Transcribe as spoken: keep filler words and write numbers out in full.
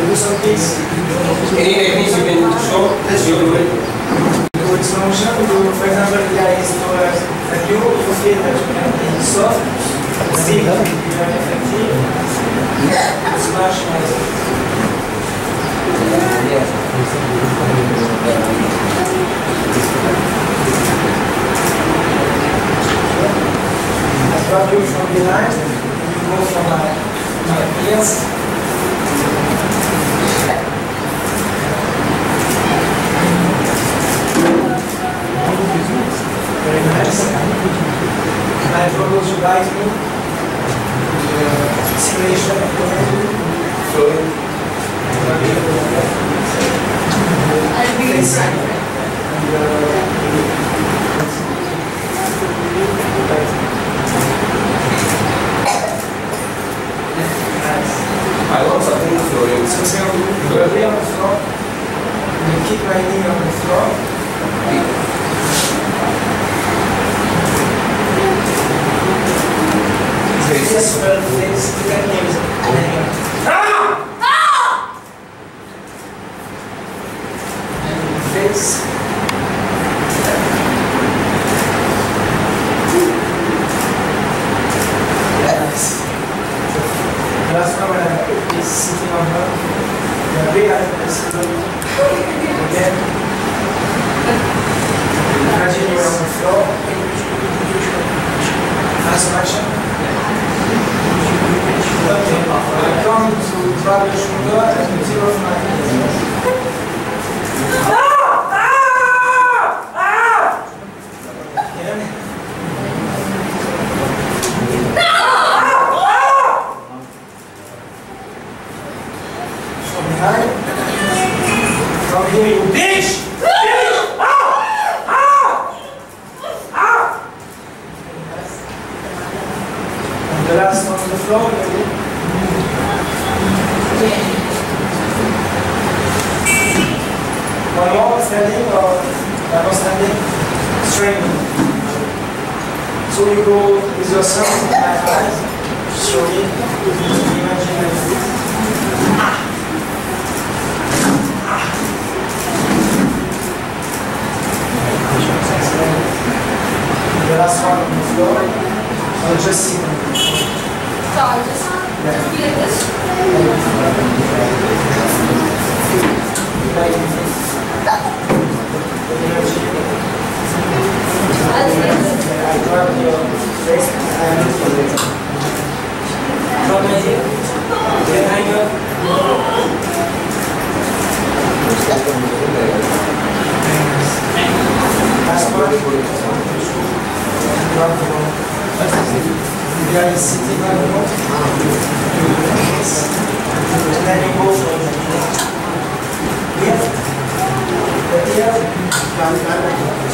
do some kicks. Any techniques you can show? Yes, you do it. Do it slow motion. Do, for example, the guy is towards like you, you feel that you can be soft, stiff, very effective. Smash nice. I grab you from behind, you go from my, my ears. Very nice. I propose you guide me to the simulation of the menu. So, I'll be inside. I want something flowing. So it's going to be on the floor. I'm going to keep my knee on the floor. Yes, well, please, you can use it. Ah! Ah! And face. Nice. The last one when I is sitting on her. The big again. Imagine you're on the floor. Fast action. Okay, I come to grab your shoulder and zero of my hands. Ah! Ah! Ah! Again. Ah! Ah! From behind. From here, you bitch! Bitch! Ah! Ah! Ah! And the last on the floor, maybe. One more standing or double standing? Straight. So you go with yourself in my eyes, slowly, imagine like this. Ah. Ah. The last one on the floor, I'll just sit on the floor. So I'll just Yeah. be like this. Like this. I grab your face and lift your legs. From here, behind you. Last one. Grab the ball. The guy is sitting on the ball. And then you go for the here. Here.